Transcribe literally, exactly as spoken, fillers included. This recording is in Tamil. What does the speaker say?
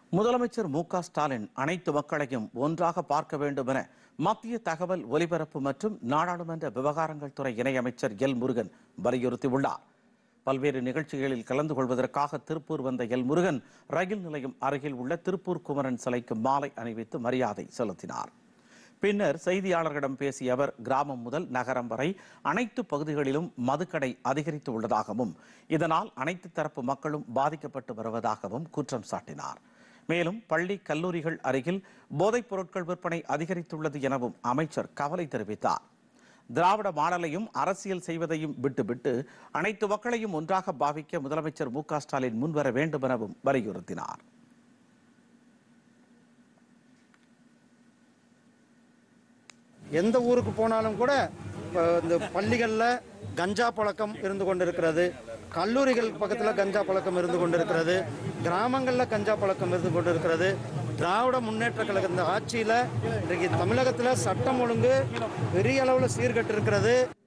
முதலமைச்சர் மு க ஸ்டாலின் அனைத்து மக்களையும் ஒன்றாக பார்க்க வேண்டும் என மத்திய தகவல் ஒலிபரப்பு மற்றும் நாடாளுமன்ற விவகாரங்கள் துறை இணையமைச்சர் எல் முருகன் வலியுறுத்தியுள்ளார். பல்வேறு நிகழ்ச்சிகளில் கலந்து கொள்வதற்காக திருப்பூர் வந்த எல் முருகன் ரயில் நிலையம் அருகில் உள்ள திருப்பூர் குமரன் சிலைக்கு மாலை அணிவித்து மரியாதை செலுத்தினார். பின்னர் செய்தியாளர்களிடம் பேசிய அவர், கிராமம் முதல் நகரம் வரை அனைத்து பகுதிகளிலும் மதுக்கடை அதிகரித்து உள்ளதாகவும் இதனால் அனைத்து தரப்பு மக்களும் பாதிக்கப்பட்டு வருவதாகவும் குற்றம் சாட்டினார். மேலும் பள்ளி கல்லூரிகள் அருகில் போதைப் பொருட்கள் விற்பனை அதிகரித்துள்ளது எனவும் அமைச்சர் கவலை தெரிவித்தார். திராவிட மாடலையும் அரசியல் செய்வதையும் விட்டுவிட்டு அனைத்து மக்களையும் ஒன்றாக பாவிக்க முதலமைச்சர் மு க ஸ்டாலின் முன்வர வேண்டும் எனவும் வலியுறுத்தினார். எந்த ஊருக்கு போனாலும் கூட இந்த பள்ளிகளில் கஞ்சா பழக்கம் இருந்து கொண்டிருக்கிறது, கல்லூரிகள் பக்கத்தில் கஞ்சா பழக்கம் இருந்து கொண்டிருக்கிறது, கிராமங்களில் கஞ்சா பழக்கம் இருந்து கொண்டிருக்கிறது. திராவிட முன்னேற்ற கழக இந்த ஆட்சியில் இன்றைக்கு தமிழகத்தில் சட்டம் ஒழுங்கு பெரிய அளவில் சீர்கட்டு இருக்கிறது.